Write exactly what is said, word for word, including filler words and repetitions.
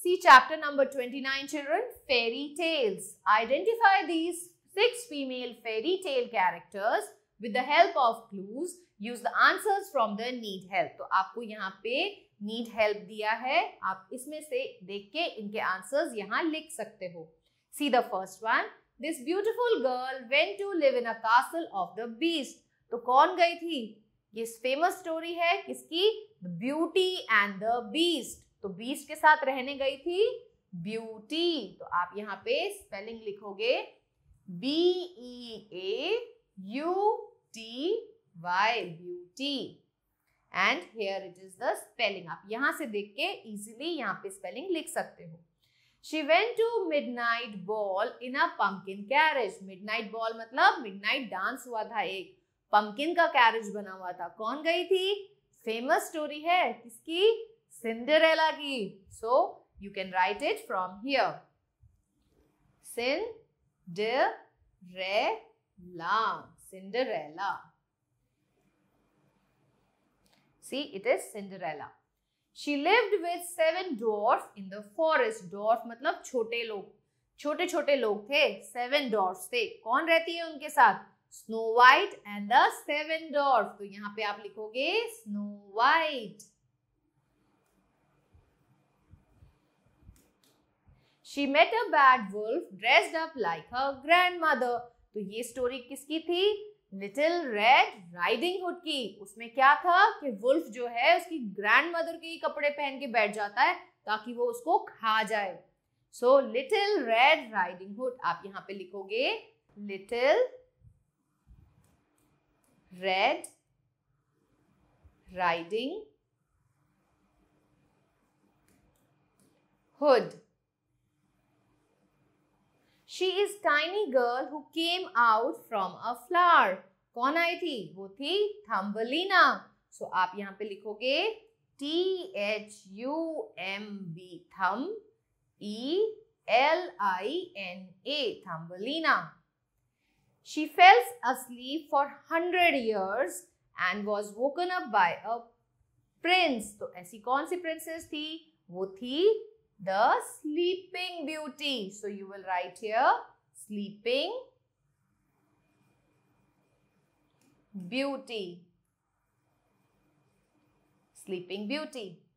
See chapter number twenty-nine, children, fairy tales. Identify these six female fairy tale characters with the help of clues. Use the answers from the need help. तो आपको यहाँ पे need help दिया है, आप इसमें से देख के इनके आंसर्स यहाँ लिख सकते हो. See the first one. This beautiful girl went to live in a castle of the beast. तो कौन गई थी? ये फेमस स्टोरी है किसकी? The Beauty and the Beast. तो बीस्ट के साथ रहने गई थी ब्यूटी. तो आप यहाँ पे स्पेलिंग लिखोगे B E A U T Y, beauty. And here it is the spelling. आप यहाँ से देख के इजीली यहाँ पे स्पेलिंग लिख सकते हो. She went to midnight ball in a pumpkin carriage. midnight ball मतलब midnight dance हुआ था, एक pumpkin का carriage बना हुआ था. कौन गई थी? फेमस स्टोरी है किसकी? Cinderella की. So you can write it from here. Cinderella. Cinderella. See, it is Cinderella. She lived with seven dwarfs in the forest. Dwarf मतलब छोटे लोग, छोटे छोटे लोग थे. Seven dwarfs थे. कौन रहती है उनके साथ? Snow White and the seven dwarfs. तो यहाँ पे आप लिखोगे Snow White. She met a bad wolf dressed up like her grandmother. तो ये स्टोरी किसकी थी? लिटिल रेड राइडिंग हुड की. उसमें क्या था कि वुल्फ जो है उसकी ग्रैंडमदर के ही कपड़े पहन के बैठ जाता है ताकि वो उसको खा जाए. So little red riding hood. आप यहाँ पे लिखोगे little red riding hood. She is tiny girl who came out from a flower. कौन आई थी? वो थी थम्बलीना. सो so, आप यहाँ पे लिखोगे T H U M B, थम, E L I N A, Thumbelina. She fell asleep for hundred years and was woken up by a prince. तो ऐसी कौन सी princess थी? वो थी the Sleeping Beauty. So you will write here Sleeping Beauty. Sleeping Beauty.